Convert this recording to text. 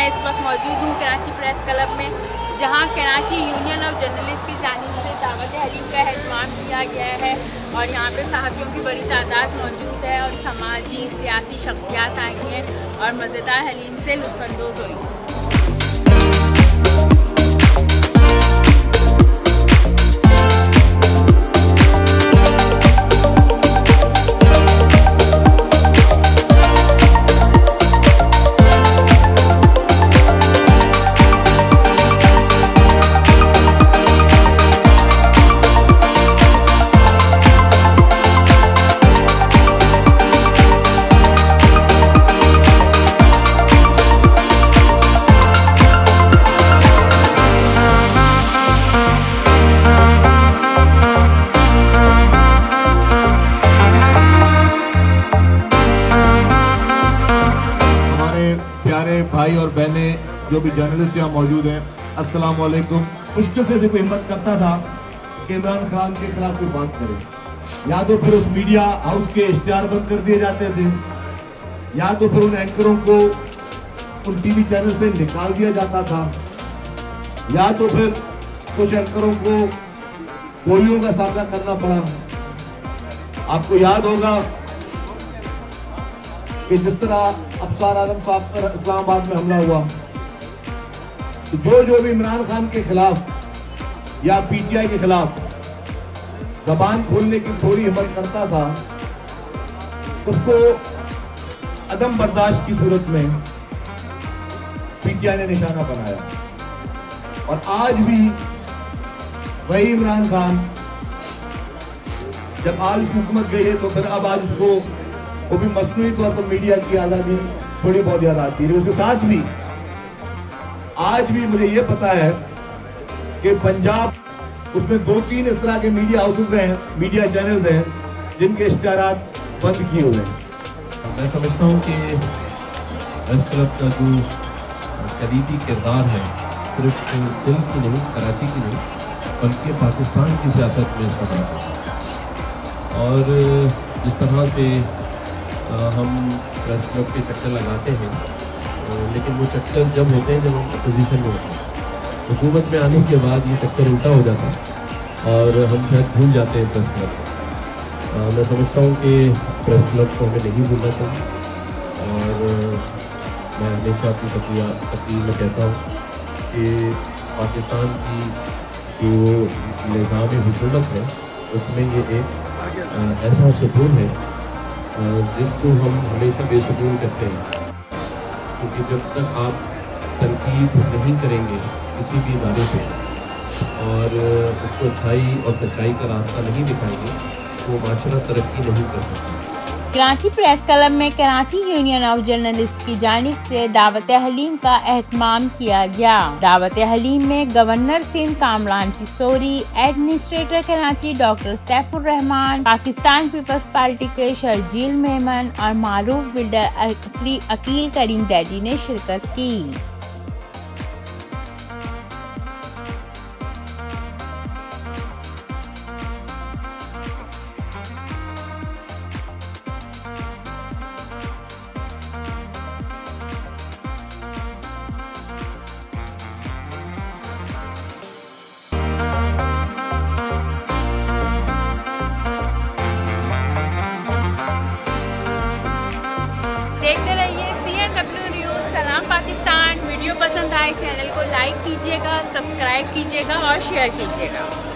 इस वक्त मौजूद हूँ कराची प्रेस क्लब में, जहाँ कराची यूनियन ऑफ जर्नलिस्ट की जानिब से दावत हलीम का एहतमाम किया गया है और यहाँ पे सहाफ़ियों की बड़ी तादाद मौजूद है और समाजी सियासी शख्सियात आई हैं और मज़ेदार हलीम से लुत्फ़अंदोज़ हुई। प्यारे भाई और बहनें जो भी जर्नलिस्ट यहाँ मौजूद हैं, अस्सलाम वालेकुम। मुश्किल से भी कोई हिम्मत करता था कि इमरान खान के खिलाफ कोई बात करे, या तो फिर उस मीडिया हाउस के इश्तिहार बंद कर दिए जाते थे, या तो फिर उन एंकरों को उन टीवी चैनल से निकाल दिया जाता था, या तो फिर कुछ एंकरों को गोलियों का सामना करना पड़ा। आपको याद होगा कि जिस तरह अफसार आलम साहब पर इस्लामाबाद में हमला हुआ, तो जो भी इमरान खान के खिलाफ या पीटीआई के खिलाफ जबान खोलने की थोड़ी हिम्मत करता था, उसको अदम बर्दाश्त की सूरत में पीटीआई ने निशाना बनाया। और आज भी वही इमरान खान, जब आज हुकूमत गई है तो फिर अब आज उसको वो भी मसनूई तौर पर मीडिया की आज़ादी थोड़ी बहुत याद आती है। उसके साथ भी आज भी मुझे ये पता है कि पंजाब, उसमें 2-3 इस तरह के मीडिया हाउसेज हैं, मीडिया चैनल्स हैं, जिनके इश्तिहारात बंद किए हुए हैं। मैं समझता हूँ कि प्रेस क्लब का जो करीबी किरदार है सिर्फ सिंध की नहीं, कराची की नहीं, बल्कि पाकिस्तान की सियासत में इसका बड़ा है। और जिस तरह से हम प्रेस क्लब के चक्कर लगाते हैं, लेकिन वो चक्कर जब होते हैं जब हम अपोजिशन में होते हैं। हुकूमत में आने के बाद ये चक्कर उल्टा हो जाता है और हम शायद भूल जाते हैं प्रेस क्लब। मैं समझता हूँ कि प्रेस क्लब को हमें नहीं भूलना चाहिए। और मैं हमेशा अपनी तकरीर में कहता हूँ कि पाकिस्तान की जो निज़ाम हुकूमत है उसमें ये एक ऐसा सुकून है जिसको हम हमेशा बेसुकून करते हैं, क्योंकि जब तक आप तनकीद नहीं करेंगे किसी भी इदारे पे और उसको अच्छाई और सच्चाई का रास्ता नहीं दिखाएंगे तो वो माशरा तरक्की नहीं कर सकता। कराची प्रेस क्लब में कराची यूनियन ऑफ जर्नलिस्ट की जानिब से दावत हलीम का एहतमाम किया गया। दावत हलीम में governor Sindh Kamran Tessori, administrator Karachi doctor Saifur Rehman, Pakistan peoples party के शर्जील मेमन और मारूफ बिल्डर अकील करीम डैडी ने शिरकत की। देखते रहिए CNW न्यूज़ सलाम पाकिस्तान। वीडियो पसंद आए चैनल को लाइक कीजिएगा, सब्सक्राइब कीजिएगा और शेयर कीजिएगा।